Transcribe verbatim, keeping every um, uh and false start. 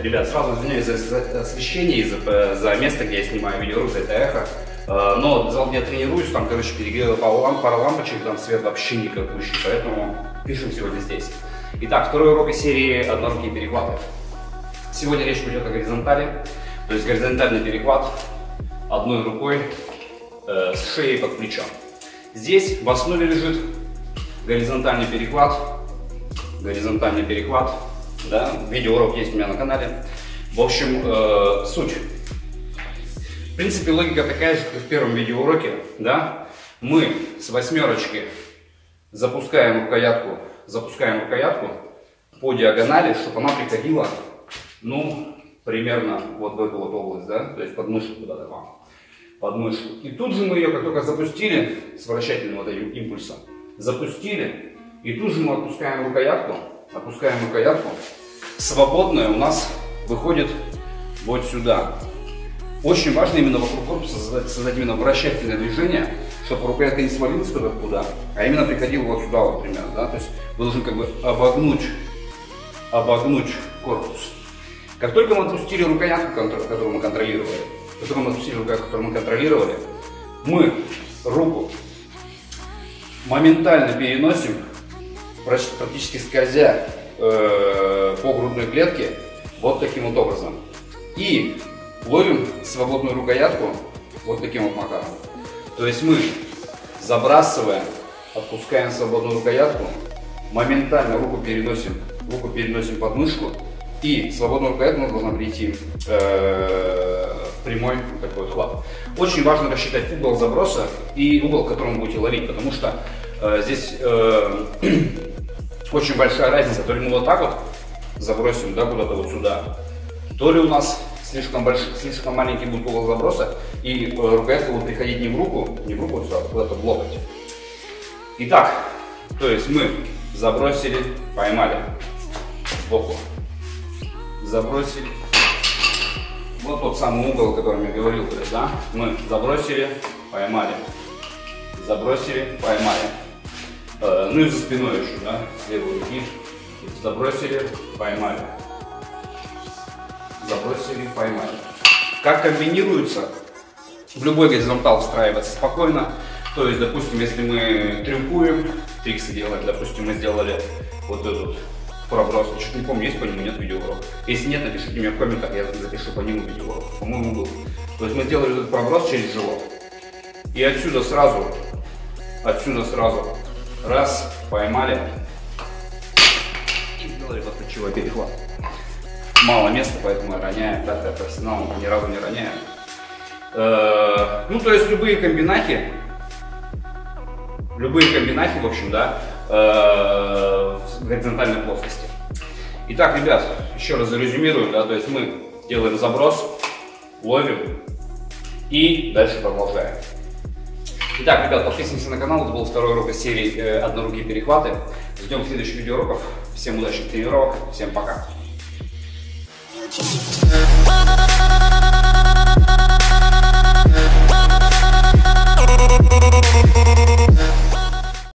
Ребят, сразу извиняюсь за, за освещение и за, за место, где я снимаю видеоролик, за это эхо. Э, но зал, где я тренируюсь, там, короче, перегрела пару, ламп, пару лампочек, там свет вообще никакущий, поэтому пишем сегодня здесь. Итак, второй урок из серии «Однорукие перехваты». Сегодня речь пойдет о горизонтали, то есть горизонтальный перехват одной рукой э, с шеей под плечом. Здесь в основе лежит горизонтальный перехват, горизонтальный перехват, да, видеоурок есть у меня на канале. В общем, э, суть. В принципе, логика такая же, как в первом видеоуроке, да. Мы с восьмерочки запускаем рукоятку, запускаем рукоятку по диагонали, чтобы она приходила, ну, примерно вот в эту вот область, да, то есть под мышку куда-то вам, под мышку. И тут же мы ее, как только запустили, с вращательным вот этим импульсом, запустили, и тут же мы отпускаем рукоятку, опускаем рукоятку, свободная у нас выходит вот сюда. Очень важно именно вокруг корпуса создать, создать именно вращательное движение, чтобы рукоятка не свалилась туда-куда, а именно приходила вот сюда, вот примерно, да, то есть вы должны как бы обогнуть, обогнуть корпус. Как только мы отпустили рукоятку, которую мы контролировали, как только мы отпустили рукоятку, которую мы контролировали, мы руку моментально переносим, практически скользя э, по грудной клетке, вот таким вот образом. И ловим свободную рукоятку вот таким вот макаром. То есть мы забрасываем, отпускаем свободную рукоятку, моментально руку переносим, руку переносим под мышку, и свободную рукоятку у нас должна прийти э, в прямой такой хлап. Очень важно рассчитать угол заброса и угол, который вы будете ловить, потому что э, здесь э, очень большая разница. То ли мы вот так вот забросим, да, куда-то вот сюда, то ли у нас слишком, большой, слишком маленький будет угол заброса, и э, рукоятка будет приходить не в руку, не в руку, вот сюда, а куда-то в локоть. Итак, то есть мы забросили, поймали сбоку, забросили, вот тот самый угол, о котором я говорил, то есть, да, мы забросили, поймали, забросили, поймали, э, ну и за спиной еще, да, с левой руки, забросили, поймали, забросили, поймали. Как комбинируется, в любой горизонтал встраивается спокойно, то есть, допустим, если мы трюкуем, триксы делаем, допустим, мы сделали вот этот проброс, чуть не помню, есть по нему, нет видеоурок. Если нет, напишите мне в комментах, я запишу по нему видеоурок, по-моему, был. То есть мы сделали этот проброс через живот, и отсюда сразу, отсюда сразу, раз, поймали, и сделали подключевой перехват. Мало места, поэтому я роняю, так, я профессионал, ни разу не роняю. Э-э, ну, то есть любые комбинахи, любые комбинахи, в общем, да, э-э, в горизонтальной плоскости. Итак, ребят, еще раз зарезюмирую, да, то есть мы делаем заброс, ловим и дальше продолжаем. Итак, ребят, подписываемся на канал, это был второй урок из серии э, «Однорукие перехваты». Ждем следующих видеоуроков. Всем удачных тренировок, всем пока.